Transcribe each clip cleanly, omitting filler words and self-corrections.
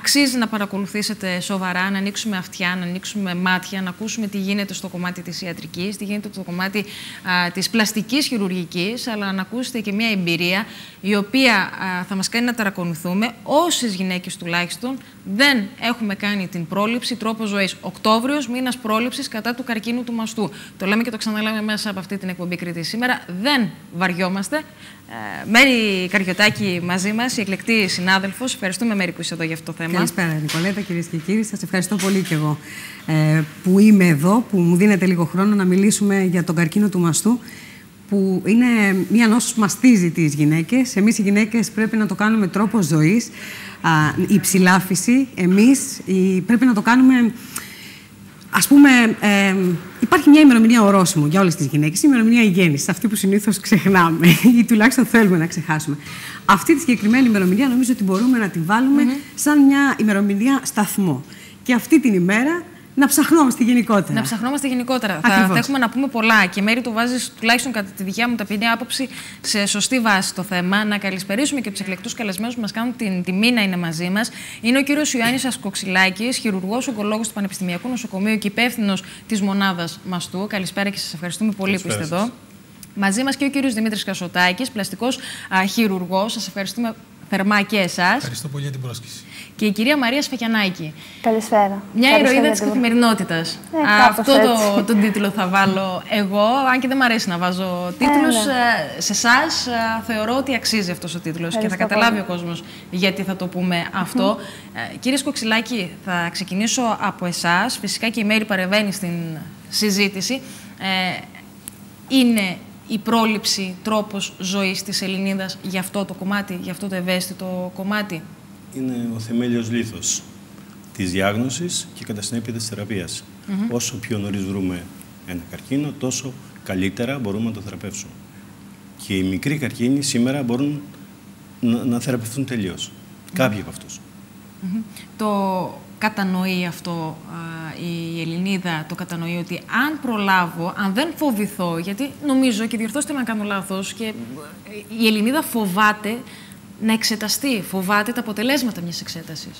αξίζει να παρακολουθήσετε σοβαρά, να ανοίξουμε αυτιά, να ανοίξουμε μάτια, να ακούσουμε τι γίνεται στο κομμάτι της ιατρικής, τι γίνεται στο κομμάτι της πλαστικής χειρουργικής, αλλά να ακούσετε και μια εμπειρία η οποία θα μας κάνει να ταρακονηθούμε. Όσες γυναίκες τουλάχιστον δεν έχουμε κάνει την πρόληψη, τρόπο ζωής. Οκτώβριος, μήνας πρόληψης κατά του καρκίνου του μαστού. Το λέμε και το ξαναλέμε μέσα από αυτή την εκπομπή Κρήτη σήμερα. Δεν βαριόμαστε. Μέρη Καριωτάκη μαζί μας, η εκλεκτή συνάδελφος. Ευχαριστούμε, Μέρη, που είσαι εδώ για αυτό το θέμα. Καλησπέρα, Νικολέτα, κυρίες και κύριοι. Σας ευχαριστώ πολύ και εγώ που είμαι εδώ, που μου δίνετε λίγο χρόνο να μιλήσουμε για τον καρκίνο του μαστού, που είναι μία νόσος που μαστίζει τις γυναίκες. Εμείς οι γυναίκες πρέπει να το κάνουμε τρόπο ζωής. Η ψηλάφιση, εμείς πρέπει να το κάνουμε. Ας πούμε, υπάρχει μια ημερομηνία ορόσημο για όλες τις γυναίκες, η ημερομηνία γέννησης, αυτή που συνήθως ξεχνάμε ή τουλάχιστον θέλουμε να ξεχάσουμε. Αυτή τη συγκεκριμένη ημερομηνία νομίζω ότι μπορούμε να την βάλουμε σαν μια ημερομηνία σταθμό. Και αυτή την ημέρα να ψαχνόμαστε γενικότερα. Να ψαχνόμαστε γενικότερα. Θα έχουμε να πούμε πολλά και Μέρη το βάζεις, τουλάχιστον κατά τη δικιά μου ταπεινή άποψη, σε σωστή βάση το θέμα. Να καλησπερίσουμε και τους εκλεκτούς καλεσμένους που μας κάνουν την τιμή να είναι μαζί μας. Είναι ο κύριος Ιωάννης Ασκοξυλάκης, χειρουργός ογκολόγος του Πανεπιστημιακού Νοσοκομείου και υπεύθυνος της μονάδας μαστού. Καλησπέρα και σας ευχαριστούμε πολύ που είστε εδώ. Μαζί μας και ο κύριος Δημήτρης Κασωτάκης, πλαστικός χειρουργός. Σας ευχαριστούμε θερμά και εσάς. Ευχαριστώ πολύ για την πρόσκληση. Και η κυρία Μαρία Σφακιανάκη. Καλησπέρα. Μια ηρωίδα της καθημερινότητας. Αυτό τον τίτλο θα βάλω εγώ, αν και δεν μου αρέσει να βάζω τίτλους. Σε εσάς θεωρώ ότι αξίζει αυτός ο τίτλος και θα καταλάβει ο κόσμος γιατί θα το πούμε αυτό. Κύριε Σκοξυλάκη, θα ξεκινήσω από εσάς. Φυσικά και η Μέρη παρεμβαίνει στην συζήτηση. Είναι η πρόληψη τρόπος ζωής της Ελληνίδας για αυτό το κομμάτι, για αυτό το ευαίσθητο κομμάτι? Είναι ο θεμέλιος λίθος της διάγνωσης και κατά συνέπεια της θεραπείας. Όσο πιο νωρίς βρούμε ένα καρκίνο, τόσο καλύτερα μπορούμε να το θεραπεύσουμε. Και οι μικροί καρκίνοι σήμερα μπορούν να θεραπευτούν τελείως. Κάποιοι από αυτούς. Το κατανοεί αυτό η Ελληνίδα, το κατανοεί ότι αν προλάβω, αν δεν φοβηθώ, γιατί νομίζω, και διορθώστε με αν κάνω λάθος, και η Ελληνίδα φοβάται να εξεταστεί, φοβάται τα αποτελέσματα μιας εξέτασης.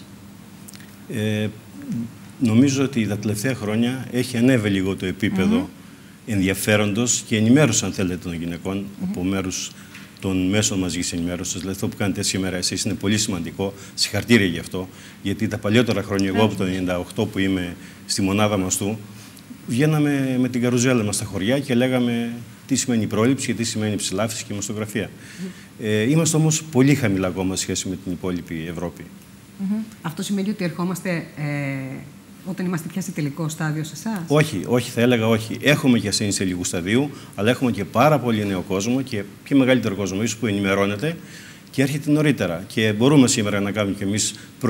Νομίζω ότι τα τελευταία χρόνια έχει ανέβει λίγο το επίπεδο ενδιαφέροντος και ενημέρωσης, αν θέλετε, των γυναικών από μέρους των μέσων μαζικής ενημέρωσης. Δηλαδή, αυτό που κάνετε σήμερα εσείς είναι πολύ σημαντικό. Συγχαρητήρια γι' αυτό. Γιατί τα παλιότερα χρόνια, εγώ από το 1998 που είμαι στη μονάδα μαστού, βγαίναμε με την καρουζέλα μας στα χωριά και λέγαμε τι σημαίνει πρόληψη και τι σημαίνει ψηλάφιση και μαστογραφία. Είμαστε όμως πολύ χαμηλά ακόμα σε σχέση με την υπόλοιπη Ευρώπη. Αυτό σημαίνει ότι ερχόμαστε όταν είμαστε πια σε τελικό στάδιο σε εσάς? Όχι, θα έλεγα όχι. Έχουμε και ασθενείς σε λίγου σταδίου, αλλά έχουμε και πάρα πολύ νέο κόσμο και μεγαλύτερο κόσμο ίσως που ενημερώνεται και έρχεται νωρίτερα. Και μπορούμε σήμερα να κάνουμε κι εμείς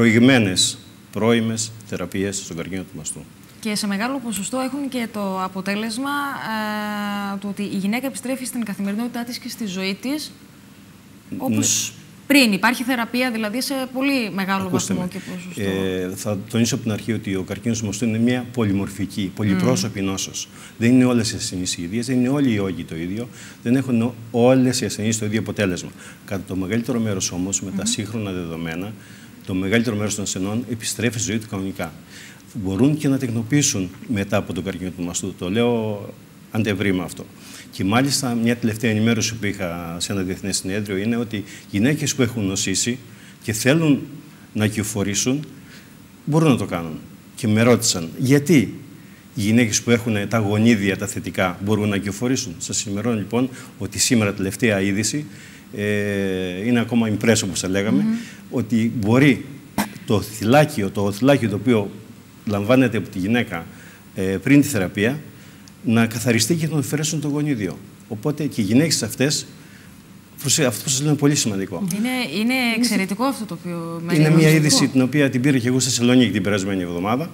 πρώιμες θεραπείες στον καρκίνο του μαστού. Και σε μεγάλο ποσοστό έχουν και το αποτέλεσμα του ότι η γυναίκα επιστρέφει στην καθημερινότητά της και στη ζωή της όπως πριν. Υπάρχει θεραπεία δηλαδή σε πολύ μεγάλο βαθμό και ποσοστό. Θα τονίσω από την αρχή ότι ο καρκίνος του μαστού είναι μια πολυμορφική, πολυπρόσωπη νόσος. Δεν είναι όλες οι ασθενείς οι ίδιες, δεν είναι όλοι οι όγκοι το ίδιο, δεν έχουν όλες οι ασθενείς το ίδιο αποτέλεσμα. Κατά το μεγαλύτερο μέρος όμως, με τα σύγχρονα δεδομένα, το μεγαλύτερο μέρος των ασθενών επιστρέφει στη ζωή του κανονικά. Μπορούν και να τεκνοποιήσουν μετά από τον καρκίνο του μαστού. Το λέω αντευρήμα αυτό. Και μάλιστα μια τελευταία ενημέρωση που είχα σε ένα διεθνές συνέδριο είναι ότι γυναίκες που έχουν νοσήσει και θέλουν να κυοφορήσουν μπορούν να το κάνουν. Και με ρώτησαν γιατί οι γυναίκες που έχουν τα γονίδια τα θετικά μπορούν να κυοφορήσουν. Σας ενημερώνω λοιπόν ότι σήμερα τελευταία είδηση είναι ακόμα impress όπως θα λέγαμε, ότι μπορεί το θυλάκιο το οποίο λαμβάνεται από τη γυναίκα πριν τη θεραπεία να καθαριστεί και να αφαιρέσουν το γονίδιο. Οπότε και οι γυναίκες αυτές, αυτό που σας λέω είναι πολύ σημαντικό. Είναι εξαιρετικό αυτό το οποίο είναι μια είδηση την οποία την πήρα και εγώ στη Θεσσαλονίκη την περασμένη εβδομάδα.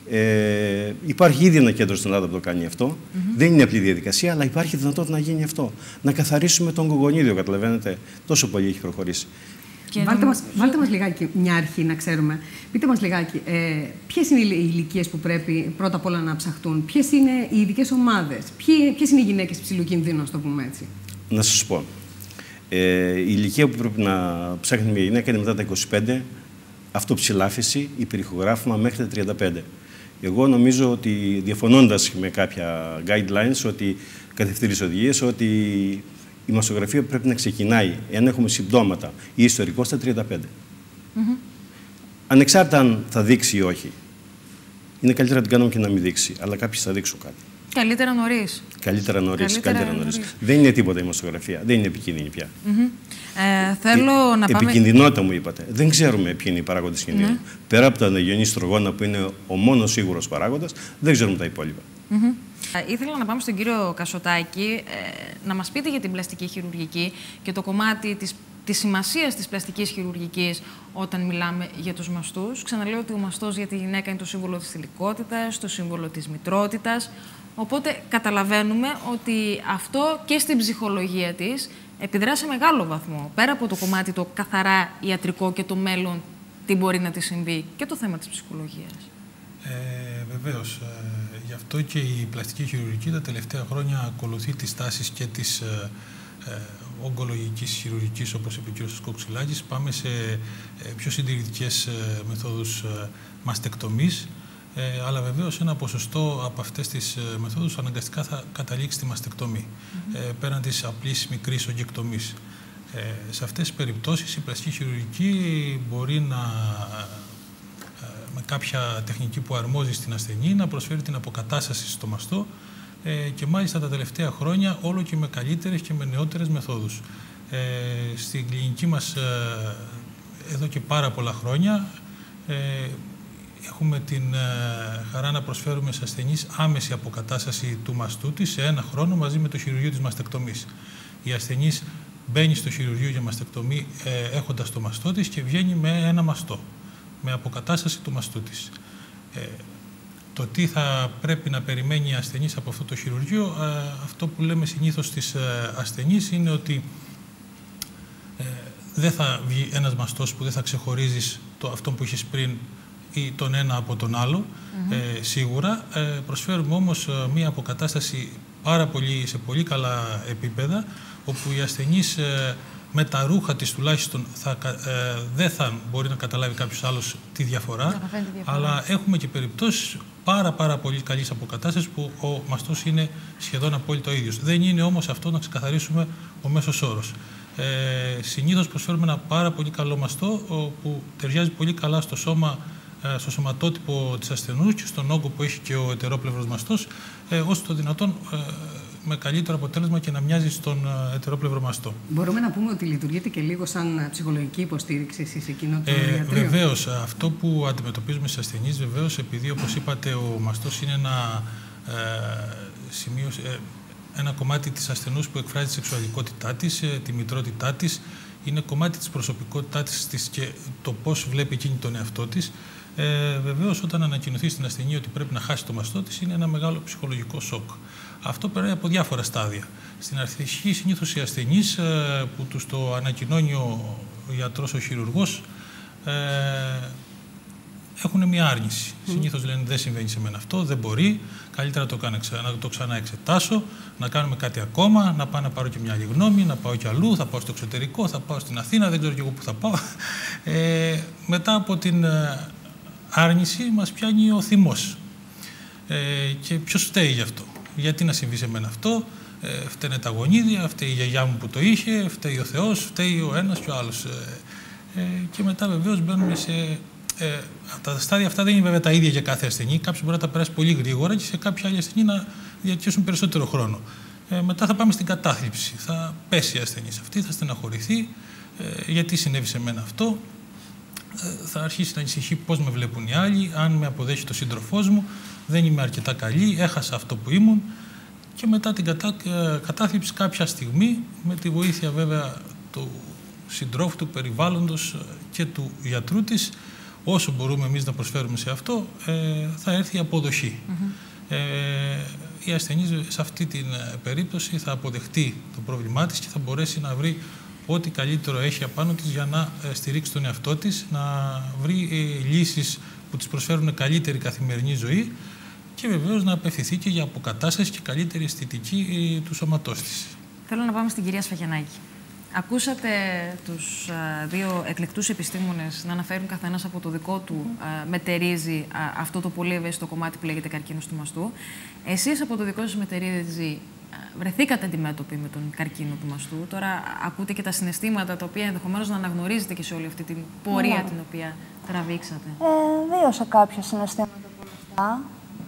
Υπάρχει ήδη ένα κέντρο στην Ελλάδα που το κάνει αυτό. Δεν είναι απλή διαδικασία, αλλά υπάρχει δυνατότητα να γίνει αυτό. Να καθαρίσουμε τον γονίδιο, καταλαβαίνετε. Τόσο πολύ έχει προχωρήσει. Βάλτε μας λιγάκι μια αρχή να ξέρουμε. Πείτε μας λιγάκι, ποιες είναι οι ηλικίες που πρέπει πρώτα απ' όλα να ψαχτούν, ποιες είναι οι ειδικές ομάδες, ποιες είναι οι γυναίκες ψηλού κινδύνου, ας το πούμε έτσι. Να σας πω. Η ηλικία που πρέπει να ψάχνει μια γυναίκα είναι μετά τα 25, αυτοψηλάφιση, υπερηχογράφημα μέχρι τα 35. Εγώ νομίζω ότι, διαφωνώντας με κάποια guidelines, ότι κατευθύνσεις οδηγίες, ότι η μαστογραφία πρέπει να ξεκινάει, εάν έχουμε συμπτώματα ή ιστορικό, στα 35. Ανεξάρτητα αν θα δείξει ή όχι. Είναι καλύτερα να την κάνουμε και να μην δείξει, αλλά κάποιοι θα δείξουν κάτι. Καλύτερα νωρίς. Καλύτερα νωρίς. Δεν είναι τίποτα η μαστογραφία. Δεν είναι επικίνδυνη πια. Θέλω να πάμε... Επικινδυνότητα μου είπατε. Δεν ξέρουμε ποιοι είναι οι παράγοντες κινδύνου. Πέρα από τα αναγενή στρογόνα που είναι ο μόνος σίγουρος παράγοντας, δεν ξέρουμε τα υπόλοιπα. Ήθελα να πάμε στον κύριο Κασωτάκη, να μας πείτε για την πλαστική χειρουργική και το κομμάτι της σημασίας της πλαστικής χειρουργικής όταν μιλάμε για τους μαστούς. Ξαναλέω ότι ο μαστός για τη γυναίκα είναι το σύμβολο της θηλυκότητας, το σύμβολο της μητρότητας. Οπότε καταλαβαίνουμε ότι αυτό και στην ψυχολογία της επιδρά σε μεγάλο βαθμό. Πέρα από το κομμάτι το καθαρά ιατρικό και το μέλλον, τι μπορεί να τη συμβεί, και το θέμα της ψυχολογίας. Βεβαίως. Γι' αυτό και η πλαστική χειρουργική τα τελευταία χρόνια ακολουθεί τις τάσεις και της ογκολογικής χειρουργικής, όπως είπε ο κ. Κοξυλάκης. Πάμε σε πιο συντηρητικές μεθόδους μαστεκτομής, αλλά βεβαίως ένα ποσοστό από αυτές τις μεθόδους αναγκαστικά θα καταλήξει στη μαστεκτομή, πέραν της απλής μικρής ογκεκτομής. Σε αυτές τις περιπτώσεις η πλαστική χειρουργική μπορεί με κάποια τεχνική που αρμόζει στην ασθενή να προσφέρει την αποκατάσταση στο μαστό, και μάλιστα τα τελευταία χρόνια όλο και με καλύτερες και με νεότερες μεθόδους. Στην κλινική μας εδώ και πάρα πολλά χρόνια έχουμε την χαρά να προσφέρουμε σε ασθενείς άμεση αποκατάσταση του μαστού της σε 1 χρόνο μαζί με το χειρουργείο της μαστεκτομής. Η ασθενής μπαίνει στο χειρουργείο για μαστεκτομή έχοντας το μαστό της και βγαίνει με ένα μαστό, με αποκατάσταση του μαστού της. Το τι θα πρέπει να περιμένει η ασθενής από αυτό το χειρουργείο, αυτό που λέμε συνήθως στις ασθενείς είναι ότι δεν θα βγει ένας μαστός που δεν θα ξεχωρίζεις αυτό που είχες πριν ή τον ένα από τον άλλο, σίγουρα. Προσφέρουμε όμως μία αποκατάσταση σε πολύ καλά επίπεδα, όπου η ασθενής με τα ρούχα της τουλάχιστον δεν θα μπορεί να καταλάβει κάποιος άλλος τη διαφορά, αλλά έχουμε και περιπτώσεις πάρα πολύ καλής αποκατάστασης που ο μαστός είναι σχεδόν απόλυτα ο ίδιος. Δεν είναι όμως αυτό να ξεκαθαρίσουμε ο μέσος όρος. Συνήθως προσφέρουμε ένα πάρα πολύ καλό μαστό που ταιριάζει πολύ καλά στο σωματότυπο της ασθενούς και στον όγκο που έχει και ο ετερόπλευρος μαστός, ώστε το δυνατόν με καλύτερο αποτέλεσμα και να μοιάζει στον ετερόπλευρο μαστό. Μπορούμε να πούμε ότι λειτουργείτε και λίγο σαν ψυχολογική υποστήριξη εσείς εκείνο το ιατρείο? Βεβαίως. Αυτό που αντιμετωπίζουμε στις ασθενείς, βεβαίως, επειδή όπως είπατε ο μαστός είναι ένα κομμάτι της ασθενούς που εκφράζει τη σεξουαλικότητά της, τη μητρότητά της, είναι κομμάτι της προσωπικότητάς της και το πώς βλέπει εκείνη τον εαυτό της. Βεβαίως, όταν ανακοινωθεί στην ασθενή ότι πρέπει να χάσει το μαστό της, είναι ένα μεγάλο ψυχολογικό σοκ. Αυτό περνάει από διάφορα στάδια. Στην αρχή, συνήθως οι ασθενείς που τους το ανακοινώνει ο γιατρός, ο χειρουργός, έχουν μια άρνηση. Συνήθως λένε δεν συμβαίνει σε μένα αυτό, δεν μπορεί, καλύτερα να το ξανά εξετάσω, να κάνουμε κάτι ακόμα, να πάω να πάρω και μια άλλη γνώμη, να πάω κι αλλού, θα πάω στο εξωτερικό, θα πάω στην Αθήνα, δεν ξέρω κι εγώ που θα πάω. Μετά από την άρνηση μας πιάνει ο θυμός. Και ποιος φταίει γι' αυτό? Γιατί να συμβεί σε μένα αυτό? Φταίνε τα γονίδια, φταίει η γιαγιά μου που το είχε, φταίει ο Θεός, φταίει ο ένας και ο άλλος. Και μετά βεβαίως μπαίνουμε σε... τα στάδια αυτά δεν είναι βέβαια τα ίδια για κάθε ασθενή. Κάποιος μπορεί να τα περάσει πολύ γρήγορα και σε κάποια άλλη ασθενή να διαρκέσουν περισσότερο χρόνο. Μετά θα πάμε στην κατάθλιψη. Θα πέσει η ασθενής αυτή, θα στεναχωρηθεί. Γιατί συνέβη σε μένα αυτό? Θα αρχίσει να ανησυχεί πώς με βλέπουν οι άλλοι, αν με αποδέχει το σύντροφός μου, δεν είμαι αρκετά καλή, έχασα αυτό που ήμουν. Και μετά την κατάθλιψη κάποια στιγμή, με τη βοήθεια βέβαια του συντρόφου, του περιβάλλοντος και του γιατρού της, όσο μπορούμε εμείς να προσφέρουμε σε αυτό, θα έρθει η αποδοχή. Η ασθενής σε αυτή την περίπτωση θα αποδεχτεί το πρόβλημά της και θα μπορέσει να βρει ό,τι καλύτερο έχει απάνω της για να στηρίξει τον εαυτό της, να βρει λύσεις που της προσφέρουν καλύτερη καθημερινή ζωή και βεβαίως να απευθυνθεί και για αποκατάσταση και καλύτερη αισθητική του σώματός της. Θέλω να πάμε στην κυρία Σφαγιανάκη. Ακούσατε τους δύο εκλεκτούς επιστήμονες να αναφέρουν καθένας από το δικό του μετερίζει αυτό το πολύ ευαίσθητο κομμάτι που λέγεται καρκίνος του μαστού. Εσείς από το δικό σας μετερίζει βρεθήκατε αντιμέτωποι με τον καρκίνο του μαστού. Τώρα ακούτε και τα συναισθήματα τα οποία ενδεχομένως να αναγνωρίζετε και σε όλη αυτή την πορεία την οποία τραβήξατε. Βίωσα κάποια συναισθήματα από αυτά.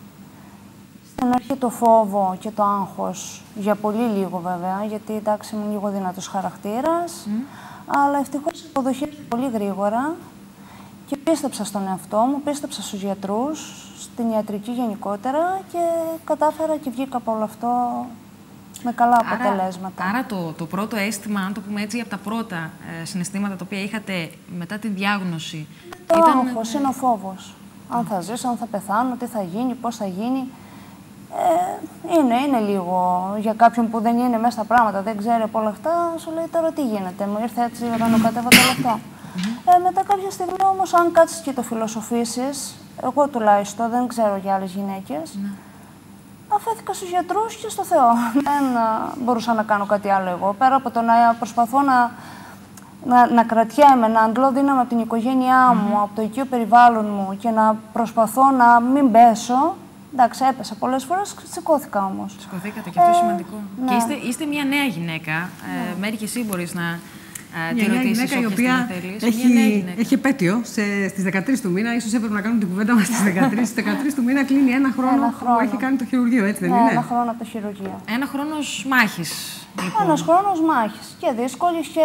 Στην αρχή το φόβο και το άγχος, για πολύ λίγο βέβαια, γιατί εντάξει ήμουν λίγο δυνατός χαρακτήρας, αλλά ευτυχώς υποδοχήθηκα πολύ γρήγορα και πίστεψα στον εαυτό μου, πίστεψα στους γιατρούς, στην ιατρική γενικότερα και κατάφερα και βγήκα από όλο αυτό με καλά αποτελέσματα. Άρα το πρώτο αίσθημα, αν το πούμε έτσι, από τα πρώτα συναισθήματα τα οποία είχατε μετά τη διάγνωση... Το άγχος είναι ο φόβος. Αν θα ζήσω, αν θα πεθάνω, τι θα γίνει, πώς θα γίνει. Είναι λίγο για κάποιον που δεν είναι μέσα στα πράγματα, δεν ξέρει από όλα αυτά, σου λέει τώρα τι γίνεται, μου ήρθε έτσι όταν κατέβατα όλα αυτά. Μετά κάποια στιγμή όμως, αν κάτσεις και το φιλοσοφήσεις, εγώ τουλάχιστον δεν ξέρω για άλλες γυναίκες, αφέθηκα στους γιατρούς και στο Θεό. Δεν μπορούσα να κάνω κάτι άλλο εγώ, πέρα από το να προσπαθώ να κρατιέμαι, να αντλώ δύναμη από την οικογένειά μου, από το οικείο περιβάλλον μου και να προσπαθώ να μην πέσω. Εντάξει, έπεσα πολλές φορές, σηκώθηκα όμως. Σηκωθήκατε και αυτό σημαντικό. Ναι. Και είστε μια νέα γυναίκα. Μέρη, και εσύ μπορείς να τη μια ρωτήσεις γυναίκα η όποια οποία στιγμή έχει επέτειο στις 13 του μήνα. Ίσως έπρεπε να κάνουμε την κουβέντα μας στις 13. Στις 13 του μήνα κλείνει ένα χρόνο που έχει κάνει το χειρουργείο, έτσι δεν είναι? Ένα χρόνο από το χειρουργείο. Ένα χρόνος μάχης. Λοιπόν. Ένας χρόνος μάχης. Και δύσκολης και...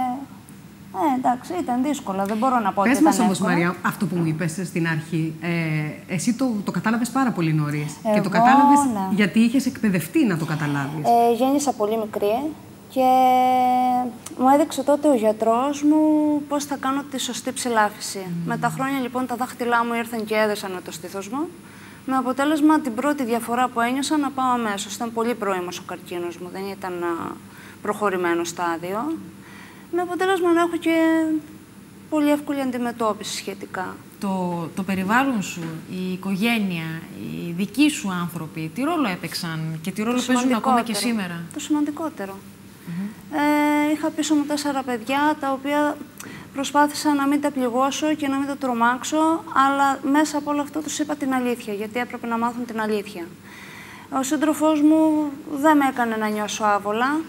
εντάξει, ήταν δύσκολα. Δεν μπορώ να πω ότι ήταν εύκολο. Πες μας όμως, Μαρία, αυτό που μου είπες στην αρχή, εσύ το κατάλαβες πάρα πολύ νωρίς. Και το κατάλαβες γιατί είχες εκπαιδευτεί να το καταλάβεις. Γέννησα πολύ μικρή και μου έδειξε τότε ο γιατρός μου πώς θα κάνω τη σωστή ψηλάφιση. Με τα χρόνια λοιπόν τα δάχτυλά μου ήρθαν και έδεσαν με το στήθος μου. Με αποτέλεσμα την πρώτη διαφορά που ένιωσα να πάω αμέσως. Ήταν πολύ πρώιμος ο καρκίνος μου, δεν ήταν προχωρημένο στάδιο. Με αποτέλεσμα να έχω και πολύ εύκολη αντιμετώπιση σχετικά. Το περιβάλλον σου, η οικογένεια, οι δικοί σου άνθρωποι, τι ρόλο έπαιξαν και τι ρόλο παίζουν ακόμα και σήμερα? Το σημαντικότερο. Είχα πίσω μου 4 παιδιά, τα οποία προσπάθησα να μην τα πληγώσω και να μην τα τρομάξω, αλλά μέσα από όλο αυτό τους είπα την αλήθεια, γιατί έπρεπε να μάθουν την αλήθεια. Ο σύντροφός μου δεν με έκανε να νιώσω άβολα,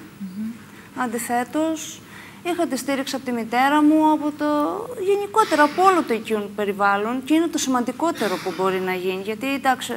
αντιθέτως. Είχα τη στήριξη από τη μητέρα μου, από το γενικότερα από όλο το οικείο περιβάλλον και είναι το σημαντικότερο που μπορεί να γίνει. Γιατί εντάξει,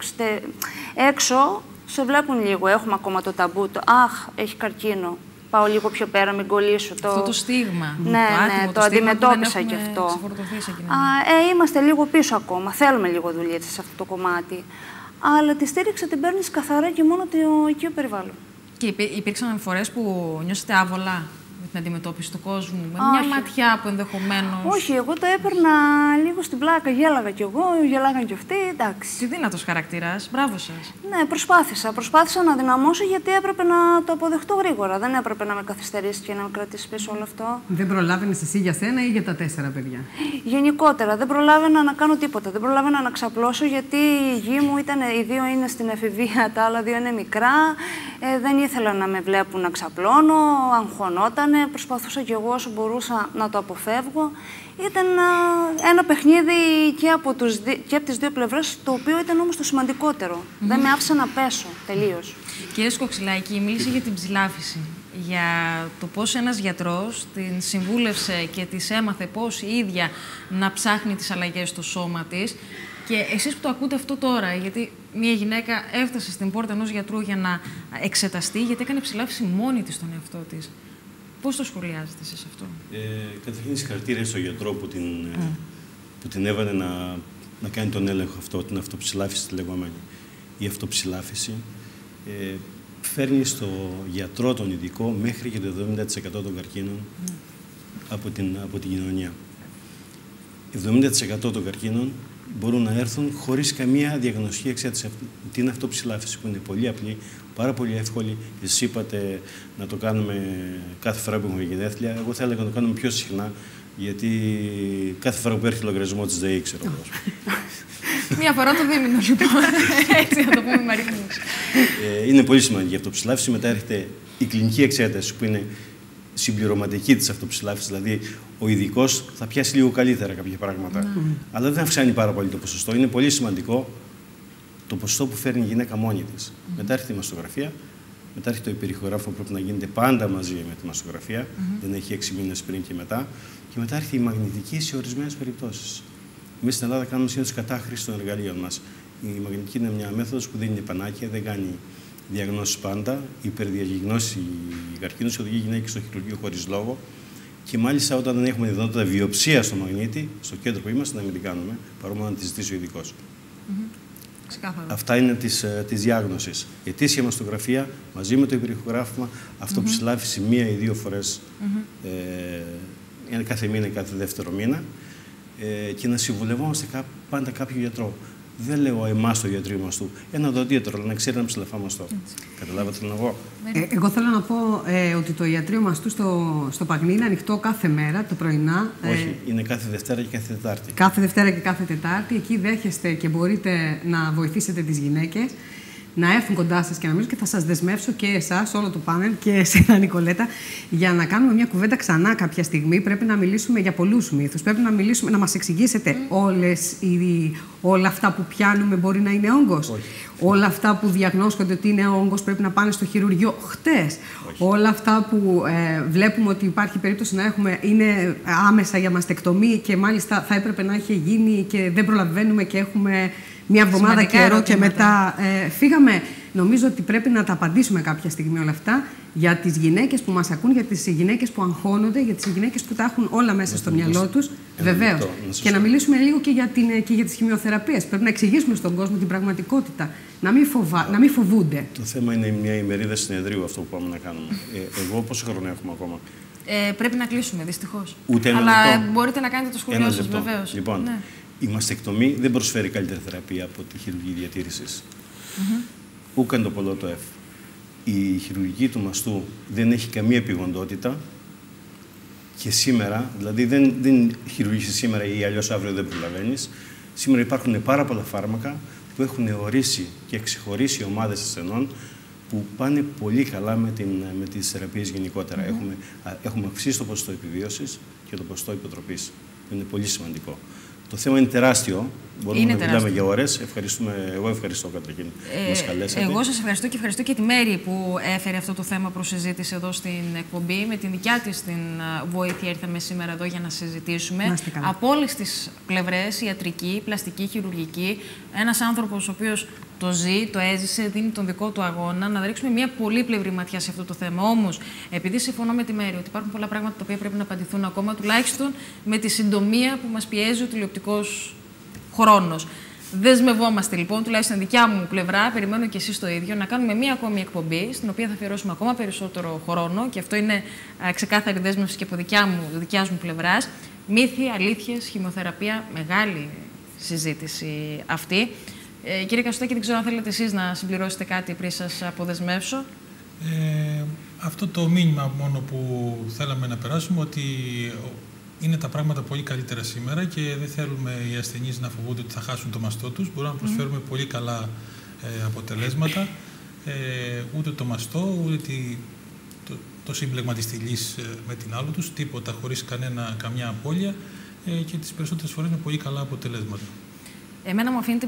έξω σε βλέπουν λίγο, έχουμε ακόμα το ταμπού, αχ, έχει καρκίνο, πάω λίγο πιο πέρα, μην κολλήσω. Αυτό το στίγμα. Ναι, το αντιμετώπισα και αυτό. Είμαστε λίγο πίσω ακόμα, θέλουμε λίγο δουλίτσα σε αυτό το κομμάτι. Αλλά τη στήριξη την παίρνεις καθαρά και μόνο το οικείο περιβάλλον. Και υπήρξαν φορές που νιώσετε άβολα με την αντιμετώπιση του κόσμου, με μια ματιά που ενδεχομένως... Όχι, εγώ το έπαιρνα λίγο στην πλάκα. Γέλαγα κι εγώ, γελάγαν κι αυτοί, εντάξει. Τι δύνατος χαρακτήρας, μπράβο σας. Ναι, προσπάθησα να δυναμώσω γιατί έπρεπε να το αποδεχτώ γρήγορα. Δεν έπρεπε να με καθυστερήσει και να με κρατήσει πίσω όλο αυτό. Δεν προλάβαινες εσύ για σένα ή για τα 4 παιδιά? Γενικότερα, δεν προλάβαινα να κάνω τίποτα. Δεν προλάβαινα να ξαπλώσω γιατί η γη μου ήταν, οι 2 είναι στην εφηβεία, τα άλλα 2 είναι μικρά. Δεν ήθελα να με βλέπουν να ξαπλώνω, αγχωνότανε. Προσπαθούσα κι εγώ όσο μπορούσα να το αποφεύγω. Ήταν ένα παιχνίδι και από τις 2 πλευρές, το οποίο ήταν όμως το σημαντικότερο. Δεν με άφησε να πέσω τελείως. Κύριε Σκοξυλάκη, μίλησε για την ψηλάφιση. Για το πώς ένας γιατρός την συμβούλευσε και της έμαθε πώς η ίδια να ψάχνει τις αλλαγές στο σώμα της. Και εσείς που το ακούτε αυτό τώρα, γιατί μια γυναίκα έφτασε στην πόρτα ενός γιατρού για να εξεταστεί, γιατί έκανε ψηλάφιση μόνη της στον εαυτό της. Πώς το σχολιάζετε εσείς αυτό? Καταρχήν συγχαρητήρια στον γιατρό που την έβαλε να κάνει τον έλεγχο αυτό, την αυτοψηλάφιση τη λεγόμενη. Η αυτοψηλάφιση φέρνει στο γιατρό τον ειδικό μέχρι και το 70% των καρκίνων από την κοινωνία. 70% των καρκίνων μπορούν να έρθουν χωρίς καμία διαγνωστική εξέταση. Την αυτοψηλάφιση που είναι πολύ απλή, πάρα πολύ εύκολη. Εσείς είπατε να το κάνουμε κάθε φορά που έχουμε γενέθλια. Εγώ θα έλεγα να το κάνουμε πιο συχνά, γιατί κάθε φορά που έρχεται ο λογαριασμό της ΔΕΗ, ξέρω εγώ. Μία φορά το δίμηνο, λοιπόν. Έτσι να το πούμε, Μαρία μου. Είναι πολύ σημαντική η αυτοψηλάφιση. Μετά έρχεται η κλινική εξέταση, που είναι συμπληρωματική της αυτοψηλάφισης, δηλαδή ο ειδικός θα πιάσει λίγο καλύτερα κάποια πράγματα. Αλλά δεν αυξάνει πάρα πολύ το ποσοστό. Είναι πολύ σημαντικό το ποσοστό που φέρνει η γυναίκα μόνη της. Μετά έρχεται η μαστογραφία, μετά έρχεται το υπερηχογράφημα που πρέπει να γίνεται πάντα μαζί με τη μαστογραφία, δεν έχει 6 μήνες πριν και μετά. Και μετά έρχεται η μαγνητική σε ορισμένες περιπτώσεις. Εμείς στην Ελλάδα κάνουμε συνήθως κατάχρηση των εργαλείων μας. Η μαγνητική είναι μια μέθοδος που δεν είναι πανάκια, δεν κάνει διαγνώσεις πάντα. Η υπερδιαγνώση καρκίνου οδηγεί γυναίκες στο χειρουργείο χωρίς λόγο. Και μάλιστα όταν δεν έχουμε δυνατότητα βιοψία στο μαγνήτη, στο κέντρο που είμαστε, να μην την κάνουμε, παρόλο να τη ζητήσει ο ειδικός. Αυτά είναι της διάγνωσης. Η ετήσια μαστογραφία μαζί με το υπερηχογράφημα, αυτοψηλάφιση 1 ή 2 φορές κάθε μήνα ή κάθε δεύτερο μήνα και να συμβουλευόμαστε πάντα κάποιο γιατρό. Δεν λέω εμάς το γιατρίο μας του, ένα οδοντίατρο, αλλά να ξέρει να ψηλαφάμαστε. Καταλάβατε τι να πω. Εγώ θέλω να πω ότι το ιατρείο μας του στο Παγνί είναι ανοιχτό κάθε μέρα, το πρωινά. Όχι, είναι κάθε Δευτέρα και κάθε Τετάρτη. Κάθε Δευτέρα και κάθε Τετάρτη. Εκεί δέχεστε και μπορείτε να βοηθήσετε τις γυναίκες να έρθουν κοντά σας και να μιλήσουν, και θα σας δεσμεύσω και εσάς, όλο το πάνελ και εσένα, Νικολέτα, για να κάνουμε μια κουβέντα ξανά κάποια στιγμή. Πρέπει να μιλήσουμε για πολλούς μύθους. Πρέπει να μιλήσουμε, να μας εξηγήσετε όλα αυτά που πιάνουμε μπορεί να είναι όγκος. Όχι. Όλα αυτά που διαγνώσκονται ότι είναι όγκος πρέπει να πάνε στο χειρουργείο χτες. Όλα αυτά που βλέπουμε ότι υπάρχει περίπτωση να έχουμε είναι άμεσα για μαστεκτομή και μάλιστα θα έπρεπε να έχει γίνει και δεν προλαβαίνουμε και έχουμε μια εβδομάδα καιρό και μετά φύγαμε. Νομίζω ότι πρέπει να τα απαντήσουμε κάποια στιγμή όλα αυτά για τις γυναίκες που μας ακούν, για τις γυναίκες που αγχώνονται, για τις γυναίκες που τα έχουν όλα μέσα στο μυαλό τους. Βεβαίως. Και να μιλήσουμε λίγο και για τις χημειοθεραπείες. Πρέπει να εξηγήσουμε στον κόσμο την πραγματικότητα. Να μην φοβούνται. Το θέμα είναι μια ημερίδα συνεδρίου αυτό που πάμε να κάνουμε. Εγώ πόσο χρόνο έχουμε ακόμα? Πρέπει να κλείσουμε, δυστυχώς. Ούτε ένα Αλλά λεπτό. μπορείτε να κάνετε το σχολείο σας, βεβαίως. Λοιπόν, ναι. Η μαστεκτομή δεν προσφέρει καλύτερη θεραπεία από τη χειρουργική διατήρησης. Ούκαν το πολλό το F. Η χειρουργική του μαστού δεν έχει καμία επιγοντότητα και σήμερα, δηλαδή δεν χειρουργήσεις σήμερα ή αλλιώς αύριο δεν προλαβαίνεις. Σήμερα υπάρχουν πάρα πολλά φάρμακα που έχουν ορίσει και ξεχωρίσει ομάδες ασθενών που πάνε πολύ καλά με τις θεραπείες γενικότερα. Έχουμε αυξήσει το ποσοστό επιβίωσης και το ποσοστό υποτροπής. Είναι πολύ σημαντικό. Το θέμα είναι τεράστιο. Μπορούμε να μιλάμε για ώρες. Εγώ ευχαριστώ καταρχήν που μας καλέσατε. Εγώ σας ευχαριστώ και ευχαριστώ και τη Μέρη που έφερε αυτό το θέμα προς συζήτηση εδώ στην εκπομπή. Με την δικιά της την βοήθεια ήρθαμε σήμερα εδώ για να συζητήσουμε. Από όλες τις πλευρές, ιατρική, πλαστική, χειρουργική. Ένας άνθρωπος ο οποίος το ζει, το έζησε, δίνει τον δικό του αγώνα, να ρίξουμε μια πολύπλευρη ματιά σε αυτό το θέμα. Όμως, επειδή συμφωνώ με τη Μέρη ότι υπάρχουν πολλά πράγματα τα οποία πρέπει να απαντηθούν ακόμα, τουλάχιστον με τη συντομία που μας πιέζει ο τηλεοπτικός χρόνος. Δεσμευόμαστε λοιπόν, τουλάχιστον δικιά μου πλευρά, περιμένω και εσείς το ίδιο, να κάνουμε μία ακόμη εκπομπή, στην οποία θα αφιερώσουμε ακόμα περισσότερο χρόνο, και αυτό είναι ξεκάθαρη δέσμευση και από δικιάς μου πλευράς. Μύθοι, αλήθειες, χημειοθεραπεία, μεγάλη συζήτηση αυτή. Κύριε Καστοτάκη, δεν ξέρω αν θέλετε εσείς να συμπληρώσετε κάτι πριν σας αποδεσμεύσω. Αυτό το μήνυμα μόνο που θέλαμε να περάσουμε, ότι είναι τα πράγματα πολύ καλύτερα σήμερα και δεν θέλουμε οι ασθενείς να φοβούνται ότι θα χάσουν το μαστό τους. Μπορούμε να προσφέρουμε πολύ καλά αποτελέσματα. Ούτε το μαστό, ούτε το σύμπλεγμα της θηλής με την άλλο τους, τίποτα, χωρίς καμιά απώλεια και τις περισσότερες φορές με πολύ καλά αποτελέσματα. Εμένα μου αφήνεται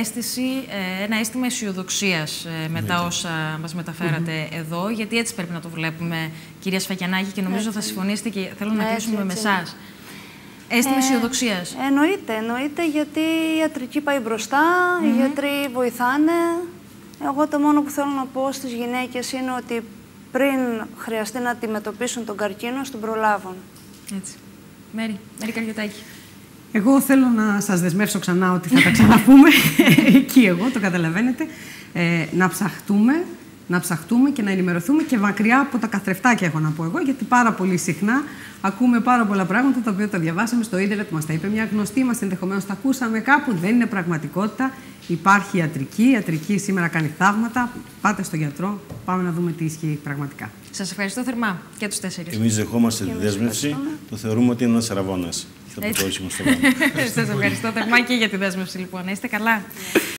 ένα αίσθημα αισιοδοξίας με τα όσα μας μεταφέρατε εδώ, γιατί έτσι πρέπει να το βλέπουμε, κυρία Σφακιανάκη, και νομίζω θα συμφωνήσετε και θέλω να κλείσουμε με εσάς. Αίσθημα αισιοδοξίας. Εννοείται, γιατί η ιατρική πάει μπροστά, οι γιατροί βοηθάνε. Εγώ το μόνο που θέλω να πω στις γυναίκες είναι ότι πριν χρειαστεί να αντιμετωπίσουν τον καρκίνο, τον προλάβουν. Έτσι. Μέρη Καριωτάκη. Εγώ θέλω να σας δεσμεύσω ξανά ότι θα τα ξαναπούμε. Εκεί εγώ, το καταλαβαίνετε. Να ψαχτούμε και να ενημερωθούμε και μακριά από τα καθρεφτάκια, έχω να πω εγώ, γιατί πάρα πολύ συχνά ακούμε πάρα πολλά πράγματα τα οποία τα διαβάσαμε στο ίντερνετ, μας τα είπε μια γνωστή μας, ενδεχομένως τα ακούσαμε κάπου, δεν είναι πραγματικότητα. Υπάρχει ιατρική, η ιατρική σήμερα κάνει θαύματα. Πάτε στο γιατρό, πάμε να δούμε τι ισχύει πραγματικά. Σας ευχαριστώ θερμά και τους 4. Εμείς δεχόμαστε τη δέσμευση, το θεωρούμε ότι είναι ένας αραβώνας. Θα το Σας ευχαριστώ θερμά και για τη δέσμευση, λοιπόν. Να είστε καλά.